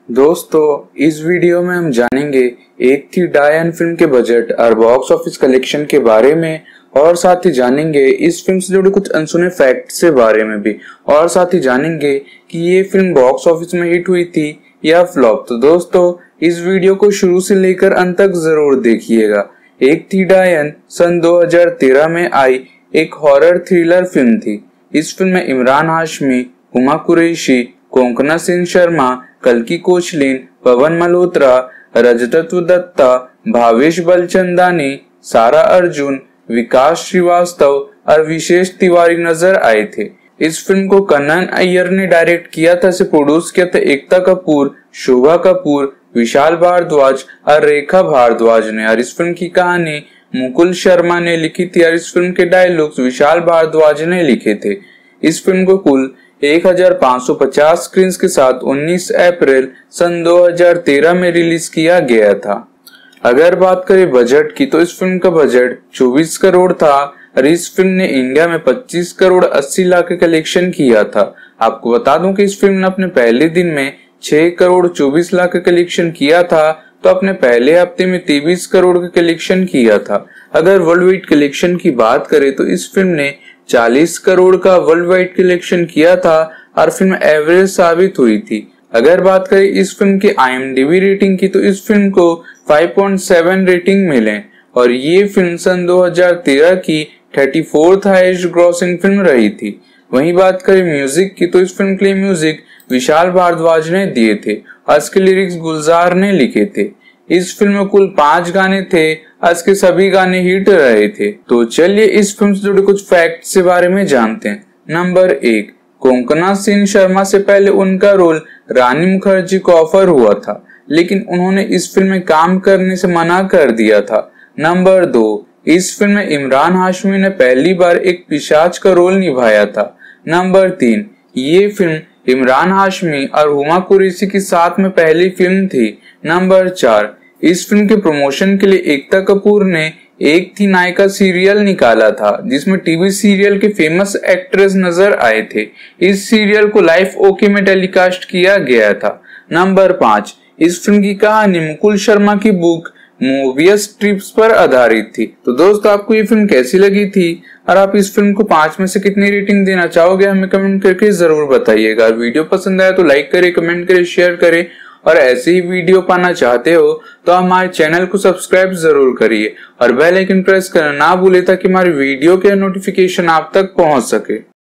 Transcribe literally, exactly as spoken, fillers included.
दोस्तों इस वीडियो में हम जानेंगे एक थी डायन फिल्म के बजट और बॉक्स ऑफिस कलेक्शन के बारे में, और साथ ही जानेंगे इस फिल्म से जुड़े कुछ अनसुने फैक्ट्स के बारे में भी, और साथ ही जानेंगे कि ये फिल्म बॉक्स ऑफिस में हिट हुई थी या फ्लॉप। तो दोस्तों इस वीडियो को शुरू से लेकर अंत तक जरूर देखिएगा। एक थी डायन सन दो हज़ार तेरह में आई एक हॉरर थ्रिलर फिल्म थी। इस फिल्म में इमरान हाशमी, हुमा कुरैशी, कोंकणा सेन शर्मा, कल्की कोचलिन, पवन मल्होत्रा, रजत दत्ता, भावेश बलचंदानी, सारा अर्जुन, विकास श्रीवास्तव और विशेष तिवारी नजर आए थे। इस फिल्म को कन्नन अय्यर ने डायरेक्ट किया था, से प्रोड्यूस किया था एकता कपूर, शोभा कपूर, विशाल भारद्वाज और रेखा भारद्वाज ने। और इस फिल्म की कहानी मुकुल शर्मा ने लिखी थी और इस फिल्म के डायलॉग्स विशाल भारद्वाज ने लिखे थे। इस फिल्म को कुल एक हज़ार पाँच सौ पचास स्क्रीन के साथ उन्नीस अप्रैल सन दो हज़ार तेरह में रिलीज किया गया था। अगर बात करें बजट की, तो इस फिल्म का बजट चौबीस करोड़ था और इस फिल्म ने इंडिया में पच्चीस करोड़ अस्सी लाख का कलेक्शन किया था। आपको बता दूं कि इस फिल्म ने अपने पहले दिन में छह करोड़ चौबीस लाख का कलेक्शन किया था, तो अपने पहले हफ्ते में तेईस करोड़ का कलेक्शन किया था। अगर वर्ल्ड वाइड कलेक्शन की बात करें तो इस फिल्म ने चालीस करोड़ का वर्ल्ड वाइड कलेक्शन किया था और फिल्म एवरेज साबित हुई थी। अगर बात करें इस फिल्म की I M D B rating की, तो इस फिल्म को पाँच पॉइंट सात रेटिंग मिले और ये फिल्म सन दो हज़ार तेरह की चौंतीसवीं हाईएस्ट ग्रॉसिंग फिल्म रही थी। वहीं बात करें म्यूजिक की, तो इस फिल्म के लिए म्यूजिक विशाल भारद्वाज ने दिए थे और इसके लिरिक्स गुलजार ने लिखे थे। इस फिल्म में कुल पांच गाने थे, आज के सभी गाने हिट रहे थे। तो चलिए इस फिल्म से जुड़े कुछ फैक्ट्स के बारे में जानते हैं। नंबर एक, कोंकणा सेन शर्मा से पहले उनका रोल रानी मुखर्जी को ऑफर हुआ था, लेकिन उन्होंने इस फिल्म में काम करने से मना कर दिया था। नंबर दो, इस फिल्म में इमरान हाशमी ने पहली बार एक पिशाच का रोल निभाया था। नंबर तीन, ये फिल्म इमरान हाशमी और हुमा कुरैशी के साथ में पहली फिल्म थी। नंबर चार, इस फिल्म के प्रमोशन के लिए एकता कपूर ने एक थी नायिका सीरियल निकाला था, जिसमें टीवी सीरियल के फेमस एक्ट्रेस नजर आए थे। इस सीरियल को लाइफ ओके में टेलीकास्ट किया गया था। नंबर पाँच, इस फिल्म की कहानी मुकुल शर्मा की बुक मोबियस ट्रिप्स पर आधारित थी। तो दोस्तों आपको ये फिल्म कैसी लगी थी और आप इस फिल्म को पांच में से कितनी रेटिंग देना चाहोगे, हमें कमेंट करके जरूर बताइएगा। वीडियो पसंद आया तो लाइक करें, कमेंट करें, शेयर करें, और ऐसे ही वीडियो पाना चाहते हो तो हमारे चैनल को सब्सक्राइब जरूर करिए और बेल आइकन प्रेस करना ना भूले ताकि हमारी वीडियो के नोटिफिकेशन आप तक पहुंच सके।